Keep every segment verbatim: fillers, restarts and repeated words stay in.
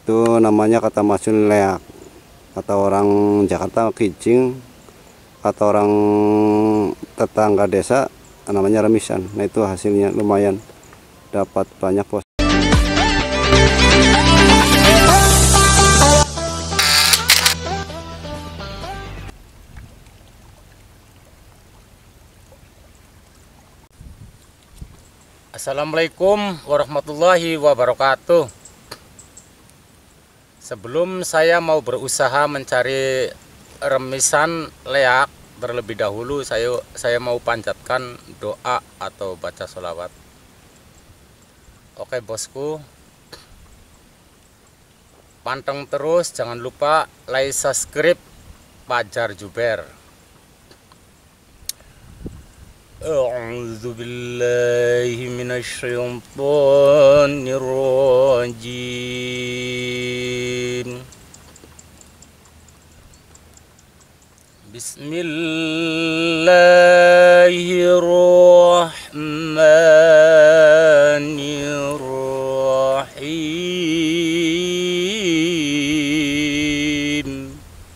Itu namanya kata Masun leak. Kata orang Jakarta kijing, kata orang tetangga desa namanya remisan. Nah itu hasilnya lumayan, dapat banyak bos. Assalamualaikum warahmatullahi wabarakatuh. Sebelum saya mau berusaha mencari remisan leak, terlebih dahulu saya saya mau panjatkan doa atau baca sholawat. Oke bosku, panteng terus, jangan lupa like, subscribe Fajar Juber. A'udzu billahi minasyaitonir rajim. Bismillahirrahmanirrahim.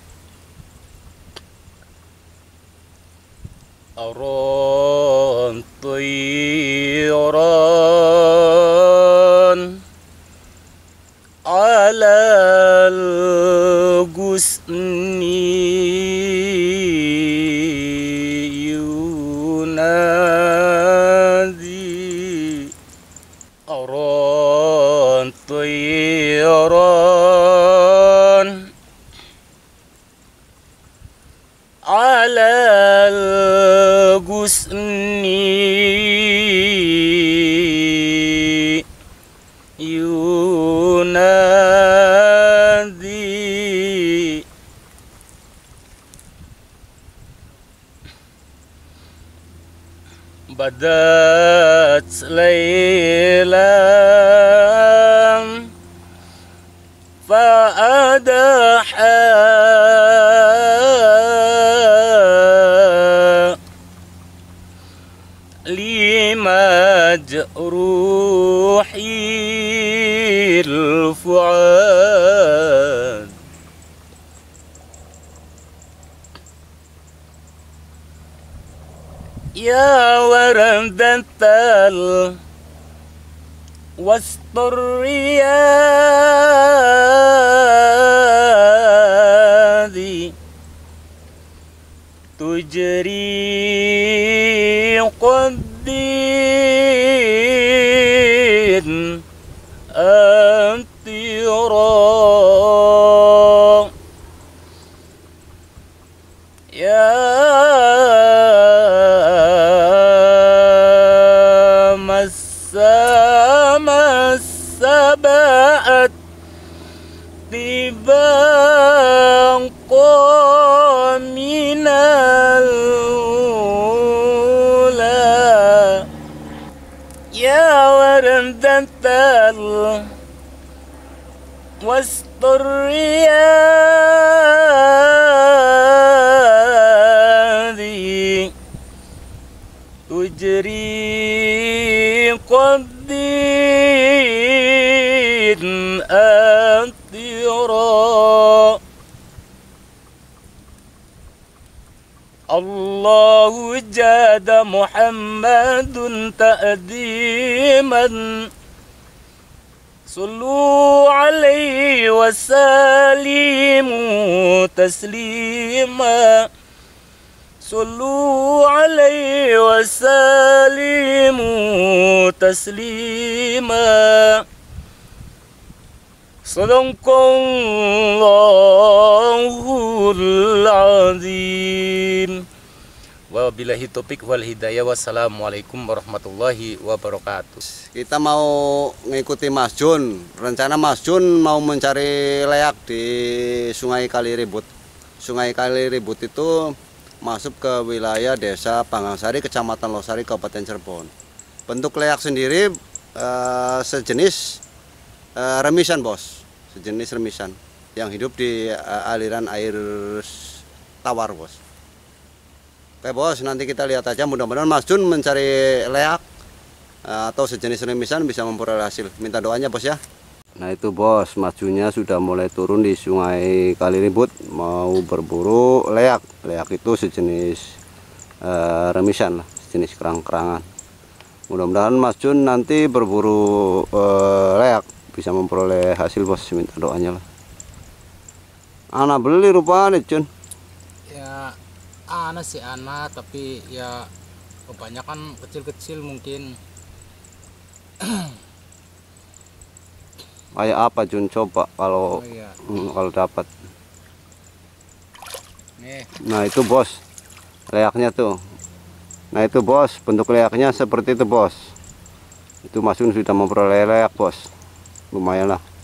Aron tayran alal gusni yunadi. Aron tayran alal gusni yunadi. Badat laylam fa'adaha majruhil fuad. Ya wardatal wasturriyadi tujri qaddin antira. Ya massa massa ba'at tibang minal ula. Ya wardatal wasturriyadi tujri qaddin antira. Allahu jada Muhammadun ta'diman. Sallu alaihi wa sallimu taslima. Sallu alaihi wa sallimu taslima. Sadaqallahul azim. Wabillahi taufik wal hidayah. Wassalamualaikum warahmatullahi wabarakatuh. Kita mau mengikuti Mas Jun. Rencana Mas Jun mau mencari leak di Sungai Kaliribut. Sungai Kaliribut itu masuk ke wilayah Desa Panggangsari, Kecamatan Losari, Kabupaten Cirebon. Bentuk leak sendiri eh, sejenis eh, remisan bos, sejenis remisan yang hidup di eh, aliran air tawar bos. Oke bos, nanti kita lihat aja, mudah-mudahan Mas Jun mencari leak atau sejenis remisan bisa memperoleh hasil. Minta doanya bos ya. Nah itu bos, majunya sudah mulai turun di Sungai Kaliribut, mau berburu leak. Leak itu sejenis eh, remisan lah, sejenis kerang-kerangan. Mudah-mudahan Mas Jun nanti berburu eh, leak bisa memperoleh hasil bos, minta doanya lah. Anak beli rupanya Jun. Ya, anak sih anak, tapi ya kebanyakan kecil-kecil mungkin. Kayak apa Jun, coba kalau Oh iya. hmm, kalau dapat. Nih, Nah itu bos, leaknya tuh. Nah itu bos, bentuk leaknya seperti itu bos. Itu Mas Jun sudah memperoleh leak bos, lumayan lah.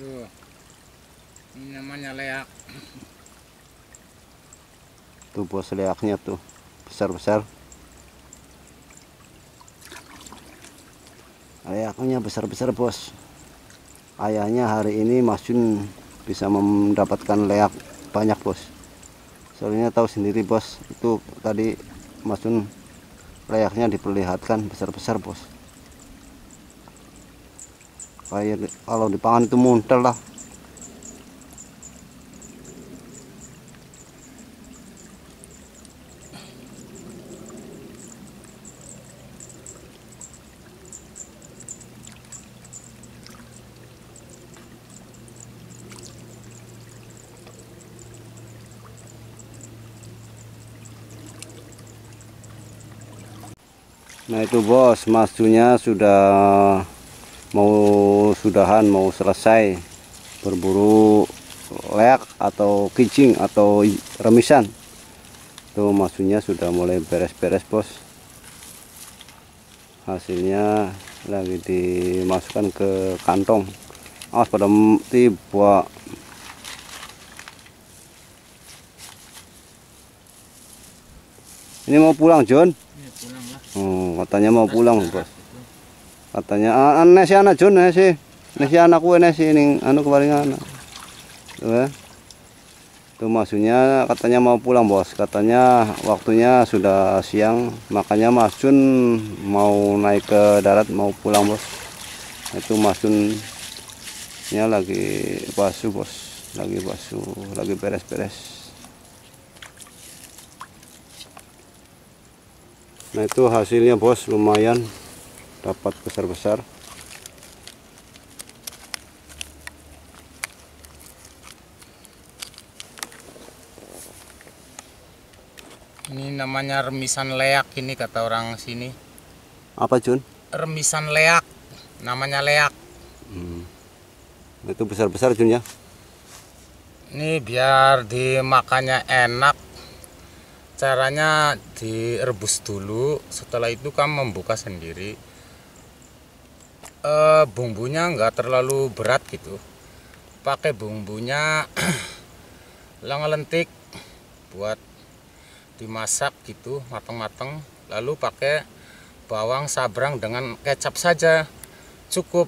tuh, ini namanya leak. Tuh bos, leaknya tuh besar-besar. Leaknya besar-besar bos. Ayahnya hari ini Mas Jun bisa mendapatkan leak banyak bos. Soalnya tahu sendiri bos, itu tadi Mas Jun leaknya diperlihatkan besar-besar bos. Kayak kalau dipangan itu muntel lah. Nah itu bos, Mas Junnya sudah mau sudahan, mau selesai berburu leak atau kijing atau remisan. Tuh Mas Junnya sudah mulai beres-beres bos. Hasilnya lagi dimasukkan ke kantong. Awas pada tiba. Ini mau pulang John? Ini pulang lah. Oh, katanya mau pulang bos. Katanya ah, nasi anak John nasi, nasi anak kue nasi ini anu kepalingan. Tuh ya. Tuh maksudnya katanya mau pulang bos. Katanya waktunya sudah siang, makanya Mas Jun mau naik ke darat mau pulang bos. Itu Mas Junnya lagi basuh bos, lagi basuh, lagi beres-beres. Nah itu hasilnya bos, lumayan dapat besar-besar. Ini namanya remisan leak ini kata orang sini. Apa Jun? Remisan leak, namanya leak. Hmm. Itu besar-besar Jun ya? Ini biar dimakannya enak. Caranya direbus dulu, setelah itu kamu membuka sendiri. E, bumbunya nggak terlalu berat gitu. Pakai bumbunya lentik buat dimasak gitu matang-matang. Lalu pakai bawang sabrang dengan kecap saja cukup.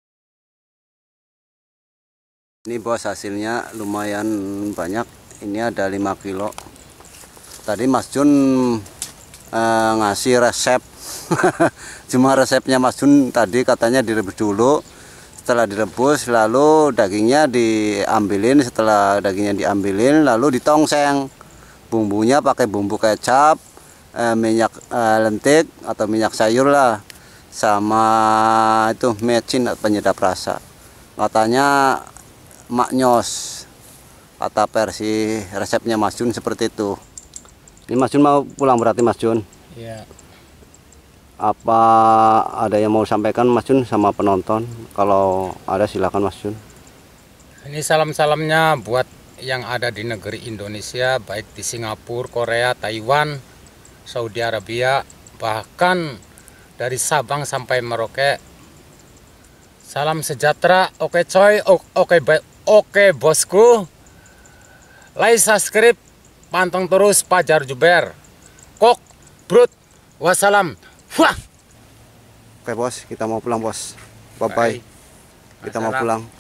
Ini bos hasilnya lumayan banyak. Ini ada lima kilo. Tadi Mas Jun eh, ngasih resep. Cuma resepnya Mas Jun tadi katanya direbus dulu. Setelah direbus lalu dagingnya diambilin. Setelah dagingnya diambilin lalu ditongseng. Bumbunya pakai bumbu kecap, eh, minyak eh, lentik atau minyak sayur lah. Sama itu mecin penyedap rasa. Katanya maknyos. Kata versi resepnya Mas Jun seperti itu. Ini Mas Jun mau pulang berarti Mas Jun? Iya. Apa ada yang mau sampaikan Mas Jun sama penonton? Kalau ada silakan Mas Jun. Ini salam-salamnya buat yang ada di negeri Indonesia, baik di Singapura, Korea, Taiwan, Saudi Arabia, bahkan dari Sabang sampai Merauke. Salam sejahtera, oke coy, oke baik, oke bosku. Like, subscribe, panteng terus Pajar Juber. Kok, brut, wassalam. Wah. Oke bos, kita mau pulang bos. Bye bye. Kita mau pulang.